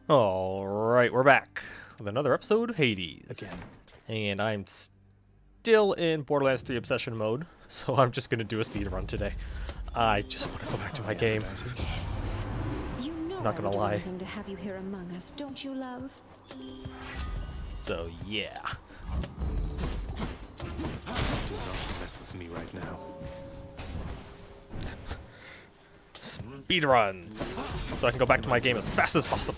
Alright, we're back with another episode of Hades. Again. And I'm still in Borderlands 3 Obsession mode, so I'm just going to do a speed run today. I just want to go back to my game. You know Not gonna lie. To have you here among us, don't you, love? So, yeah. Do not mess with me right now. Speed runs! So I can go back to my game as fast as possible.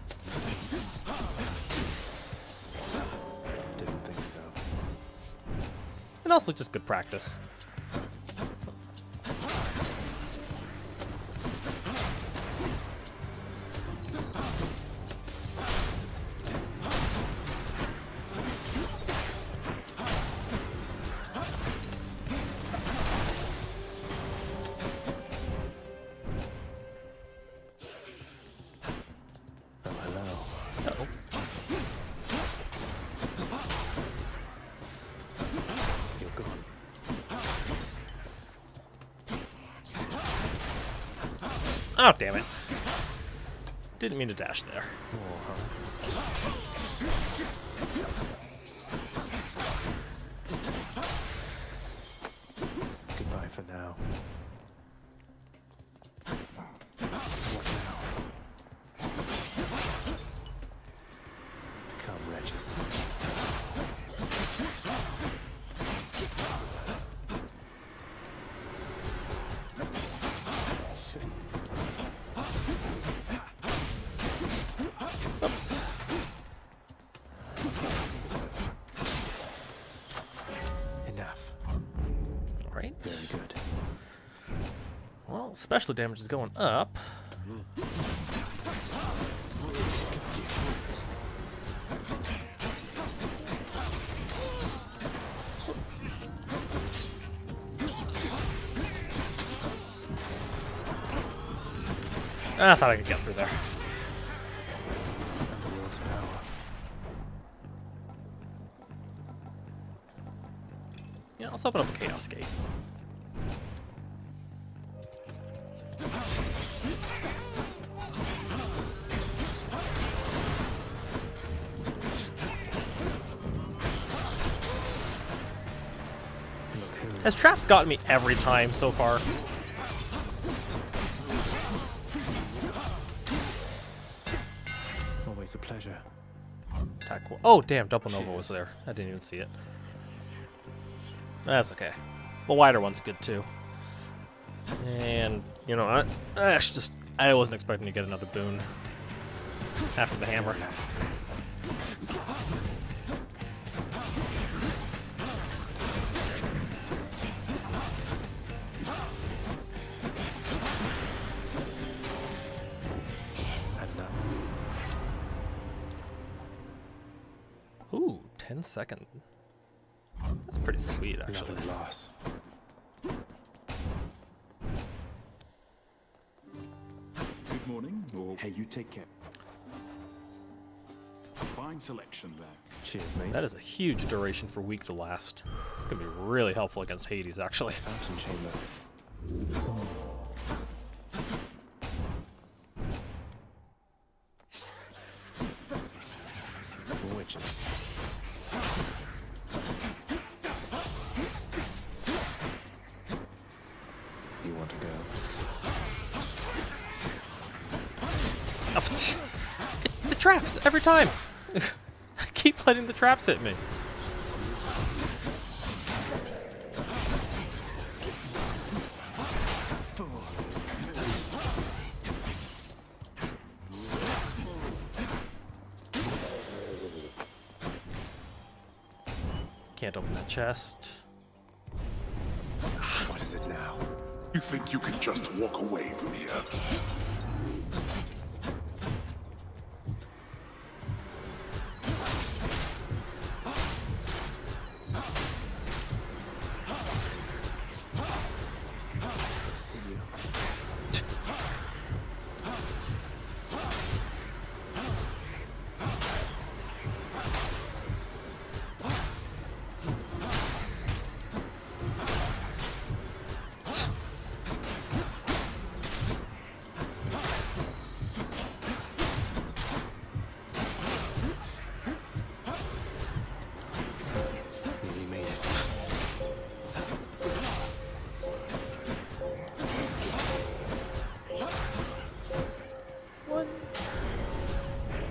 Didn't think so. And also just good practice. Uh-oh. You're gone. Oh, damn it. Didn't mean to dash there. More, huh? Goodbye for now. What now? Come, Regis. Oops. Enough. Alright. Very good. Well, special damage is going up. I thought I could get through there. The world's power. Yeah, let's open up a Chaos Gate. Look who. Has traps gotten me every time so far? Always a pleasure. Attack. Oh, damn, Double Nova was there. I didn't even see it. That's okay. The wider one's good too. And, you know, I wasn't expecting to get another boon after the hammer. Lads. Enough. Ooh, 10-second. That's pretty sweet, actually. Another loss. Good morning, or hey, you take care. A fine selection there. Cheers, mate. That is a huge duration for weak to last. It's gonna be really helpful against Hades, actually. Fountain chamber. Witches. You want to go? The traps every time. I keep letting the traps hit me. Can't open that chest. What is it now? You think you can just walk away from here? I see you.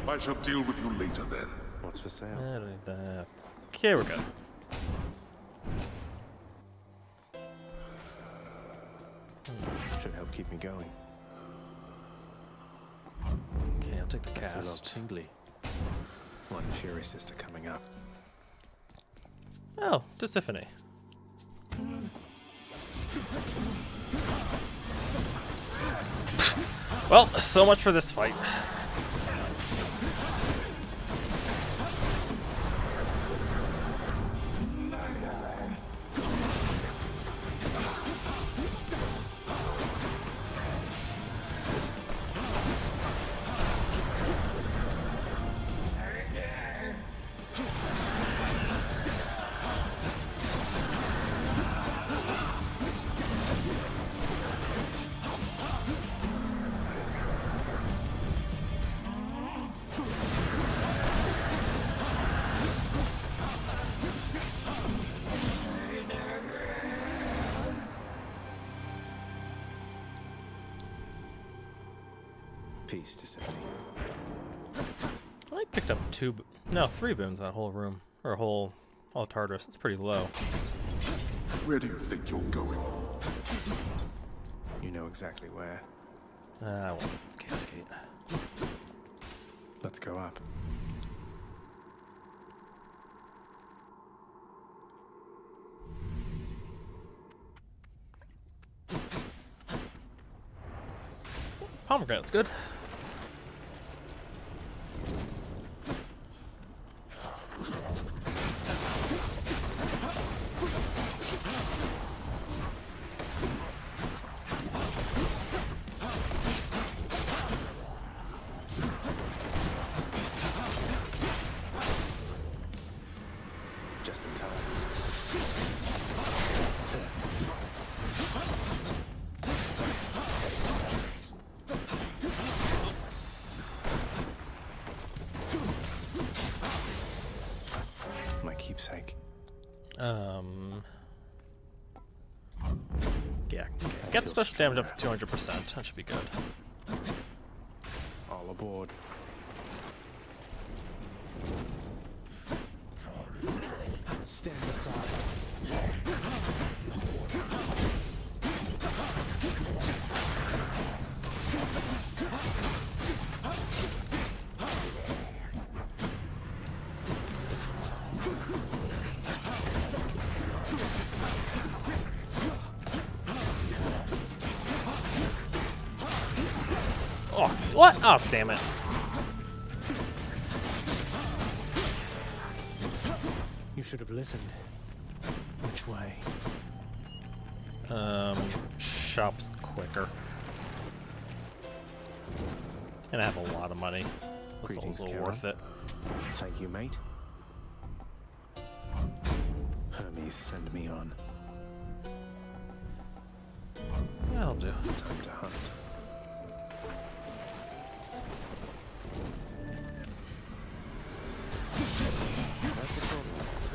I shall deal with you later then. What's for sale? Okay, we're good. Should help keep me going. Okay, I'll take the I feel all cast. tingly. One Fury Sister coming up. Oh, Tisiphone. Well, so much for this fight. Peace to Symphony. I picked up three boons in that whole room. Or all Tartarus. It's pretty low. Where do you think you're going? You know exactly where. I won't cascade. Let's go up. Pomegranate's good. Just in time. My keepsake. Yeah. Okay. Get the special damage up to 200%. That should be good. All aboard. Stand aside. Oh, what? Oh, damn it. You should have listened. Which way? Shop's quicker. And I have a lot of money. So it's Greetings, also Kara. worth it. Thank you, mate. Hermes, send me on. That'll do. Time to hunt. That's a problem.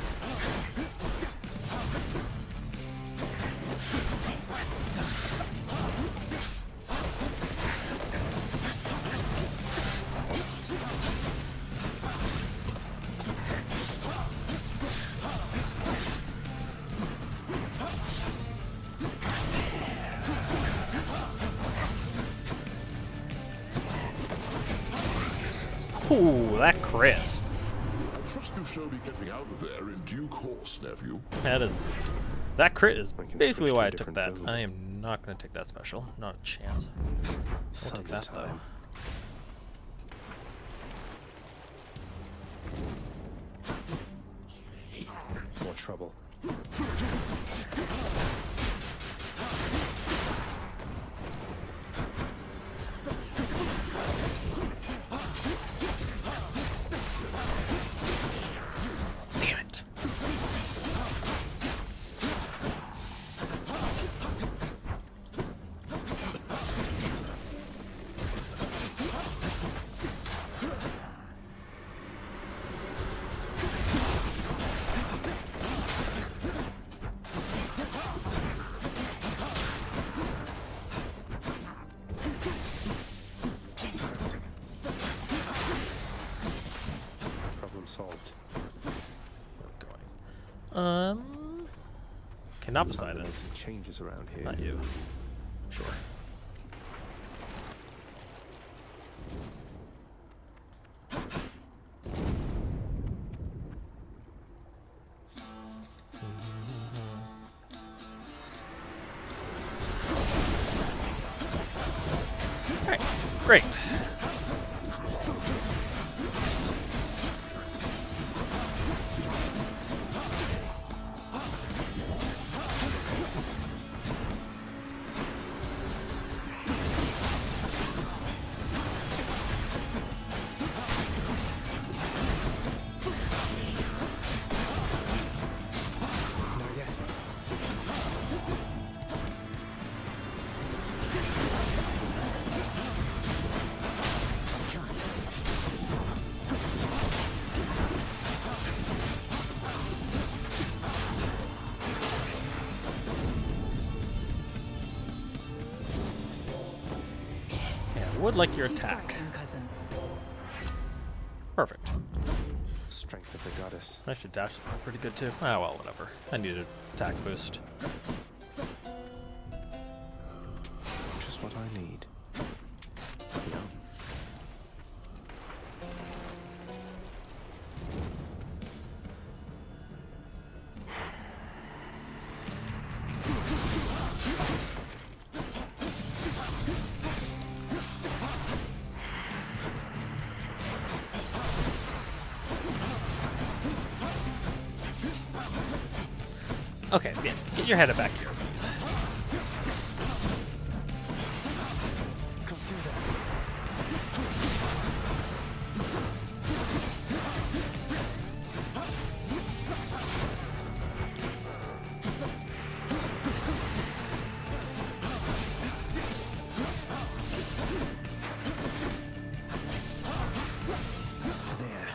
Ooh, that crit. I trust you shall be getting out of there in due course, nephew. That crit is I can basically switch to why a I took different that. boon. I am not going to take that special. Not a chance. I'll take that though. Time. More trouble. Damn it. assault. Going. Okay, not Poseidon. Made some changes around here. Not you. Sure. Alright, great. Not yet. Yeah, I would like your attack. Cousin. Perfect. Strength of the goddess. I should dash pretty good too. Ah, well, whatever. I need an attack boost. Just what I need. Yeah. Okay, yeah, get your head back here, please. Come do that. There.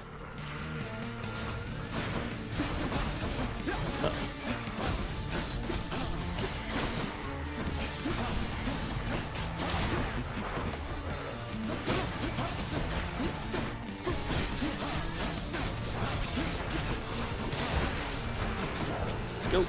Go.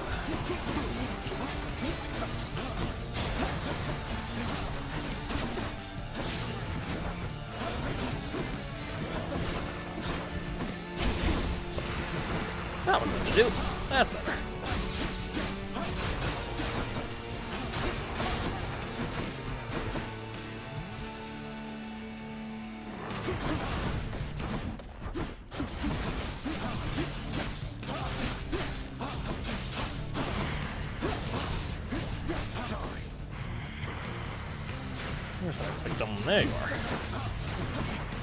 Oops. That one what to do. That's better. Where's my next victim? There you are.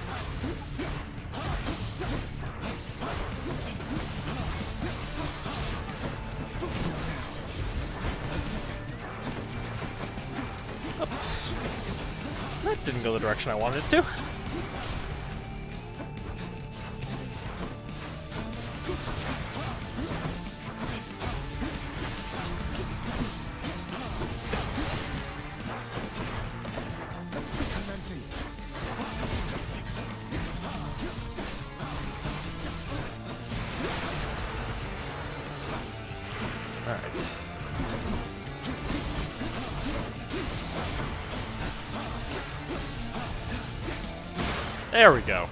Oops. That didn't go the direction I wanted it to. I'm empty. Alright. There we go.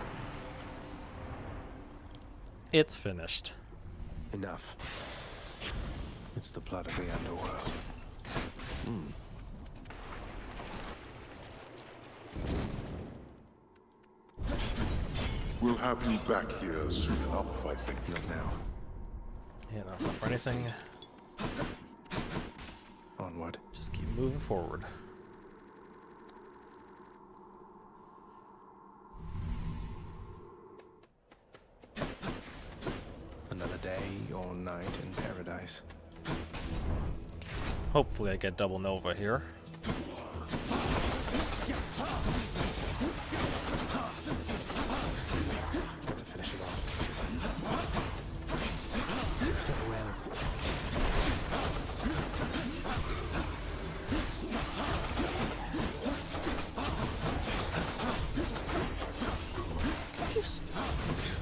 It's finished. Enough. It's the blood of the underworld. We'll have you back here soon enough, I think. Not now. Yeah, not for anything. Onward. Just keep moving forward. Another day or night in paradise. Hopefully I get double Nova here. Got to finish it off. Farewell.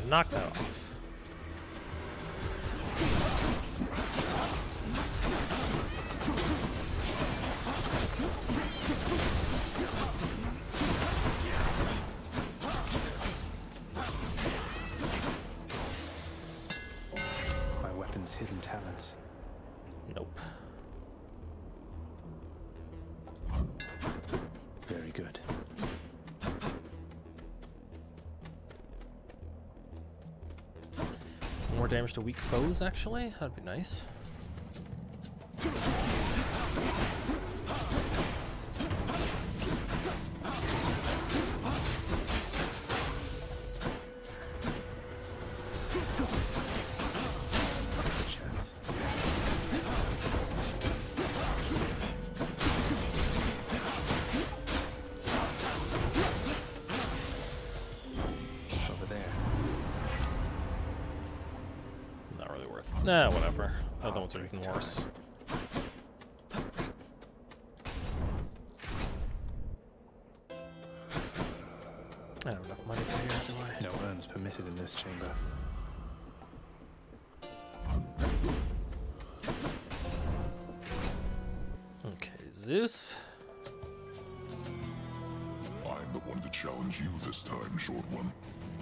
knock that off. My weapon's hidden talents. Nope. Very good. More damage to weak foes, actually? That'd be nice. Chance. Over there. Not really worth. Nah, whatever. Other ones are even worse. I don't have enough money for here, do I? No urns permitted in this chamber. Okay, Zeus. I'm the one to challenge you this time, short one.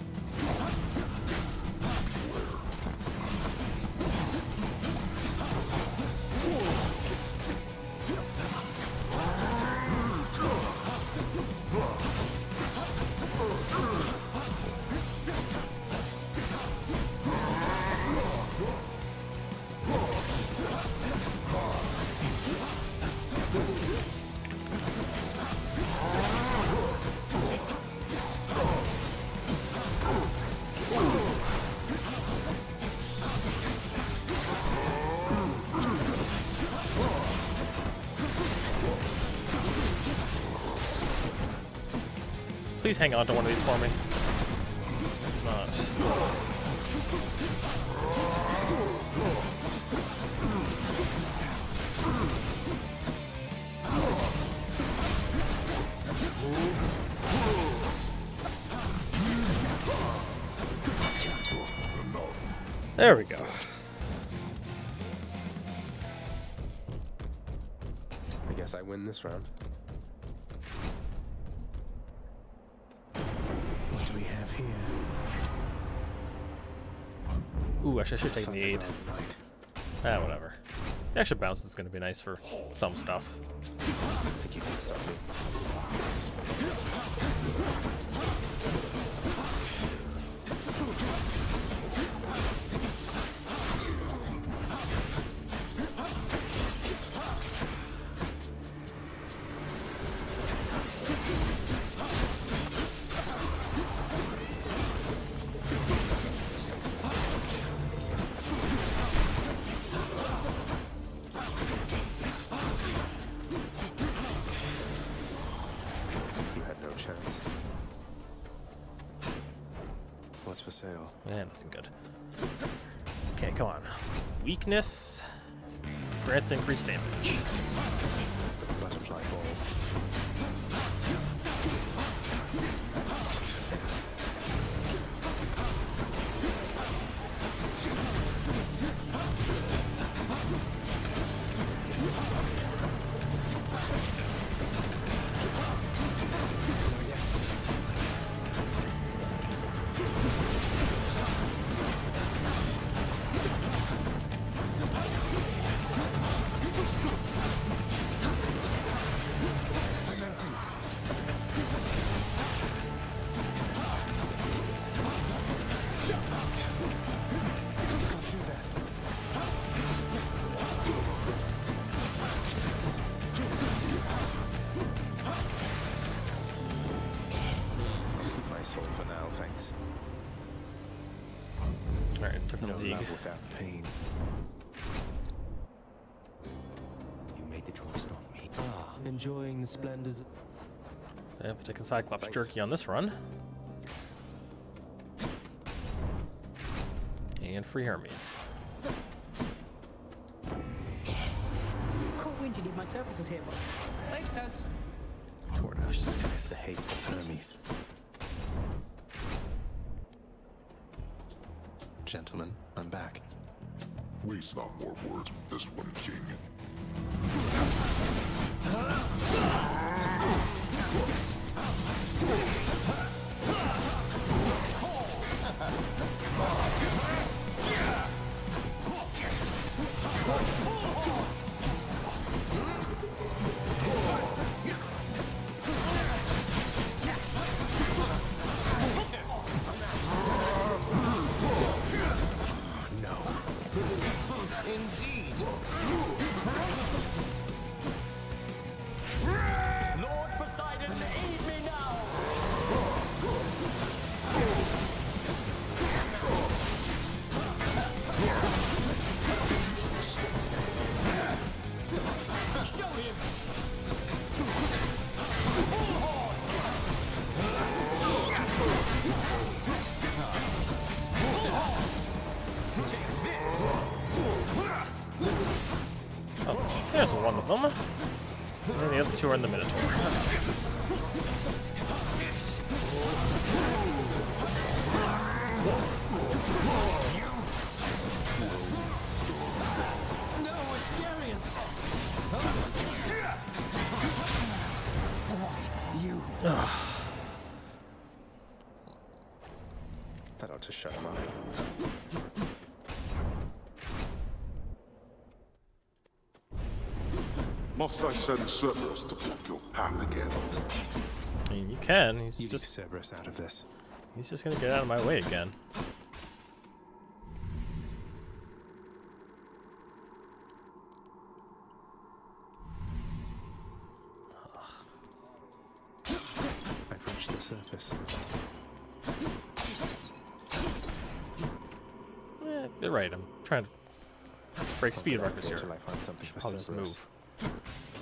Please hang on to one of these for me. It's not. There we go. I guess I win this round. What do we have here? Ooh, I should have taken the aid. Tonight. Ah, whatever. The extra bounce is going to be nice for some stuff. I think you can stop me. You had no chance. What's for sale? Yeah, nothing good. Okay, come on. Weakness. Grants increased damage. It's the butterfly ball. For now, thanks. Alright, took No the league. love without pain. You made the choice, not me. Ah, enjoying the splendors of... I've taken Cyclops Thanks. jerky on this run. And free Hermes. Cool wind, you need my services here, bud. Thanks, guys. Tordash is nice. The haste of Hermes. Gentlemen, I'm back. Waste not more words with this one, King. Indeed. Lord Poseidon, aid me now. Show him. Take this. Oh, there's one of them. And the other two are in the Minotaur. No, Asterius. You. That ought to shut him up. Must I send Cerberus to block your path again? I mean, you can. You leave Cerberus out of this. He's just gonna get out of my way again. I've reached the surface. You're right. I'm trying to break speed records here. Until I find something for I'll just Cerberus. move.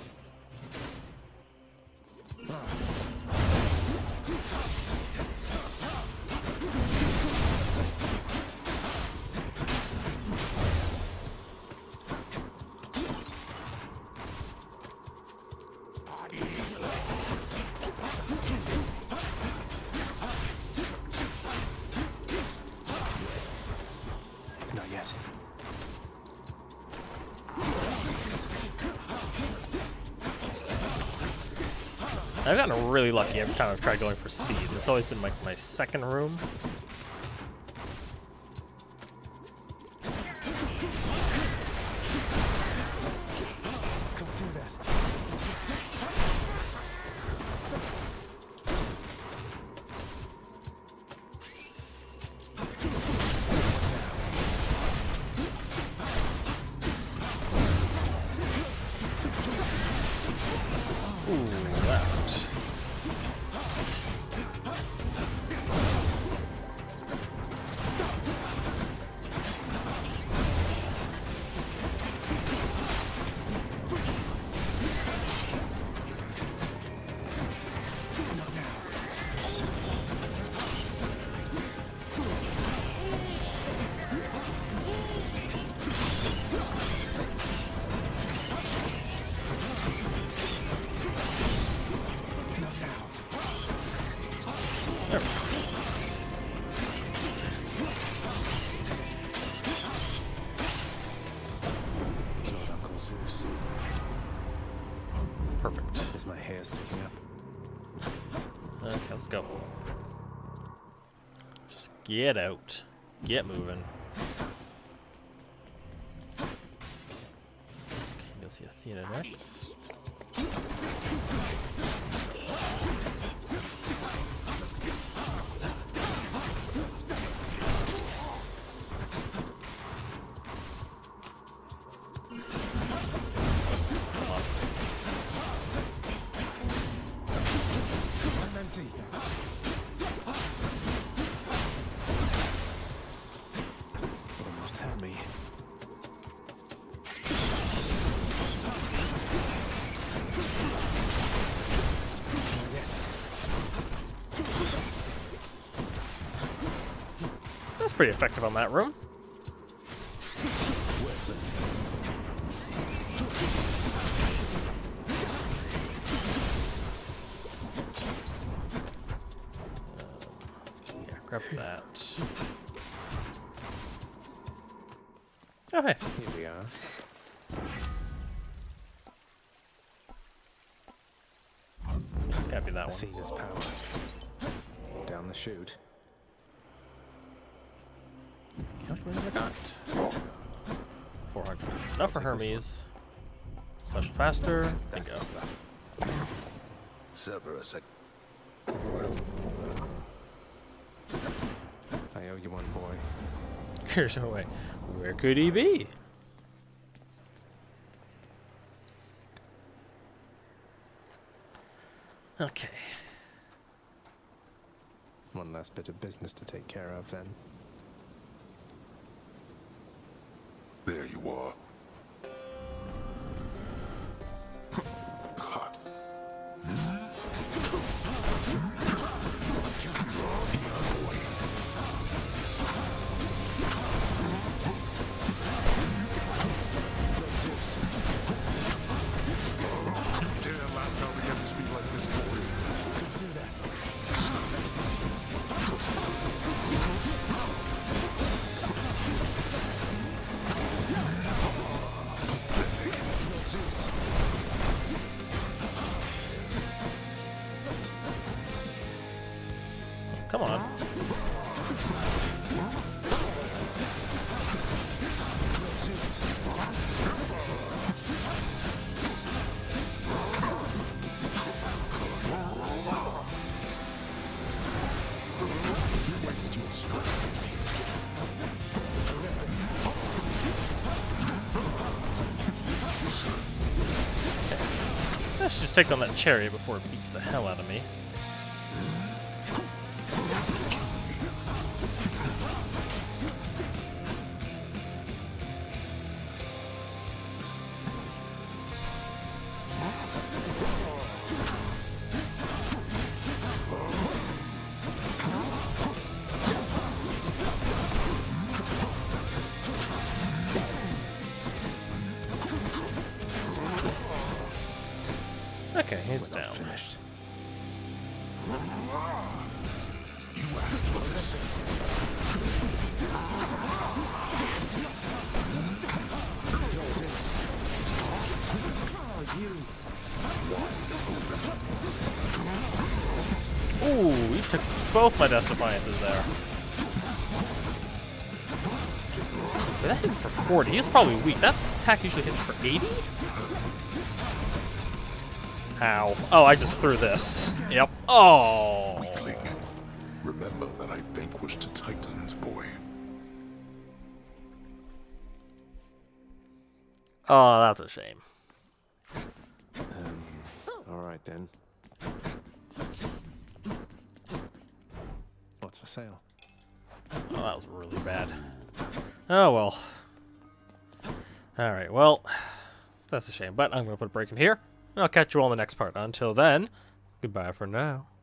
Not yet. I've gotten really lucky every time I've tried going for speed. It's always been like my second room. Don't do that. Ooh, that. There we go. Lord Uncle Zeus. Perfect. Is my hair sticking up? Okay, let's go. Just get out. Get moving. Okay, go see Athena next. I'm empty. Almost had me. Not yet. That's pretty effective on that room. Worthless. Yeah, grab that. Oh, hey. Here we are. It's gotta be that one. Athena's power. Down the chute. How much money have I got? 400. Enough for Hermes. Special faster. That's Bingo. the stuff. Cerberus, I owe you one, boy. There's no way. Where could he be? Okay. One last bit of business to take care of, then. there you are. Damn, I felt we have to speak like this, boy. Do that. Come on. Let's just take on that chariot before it beats the hell out of me. Okay, he's We're not down. finished. You asked for this. Ooh, he took both my Death Defiances there. But that hit for 40. He was probably weak. That attack usually hits for 80? How? Oh, I just threw this. Yep. Oh. Weakling. Remember that I vanquished Titans, boy. Oh, that's a shame. All right, then. What's for sale? Oh, that was really bad. Oh, well. Alright, well, that's a shame. But I'm going to put a break in here. And I'll catch you all in the next part. Until then, goodbye for now.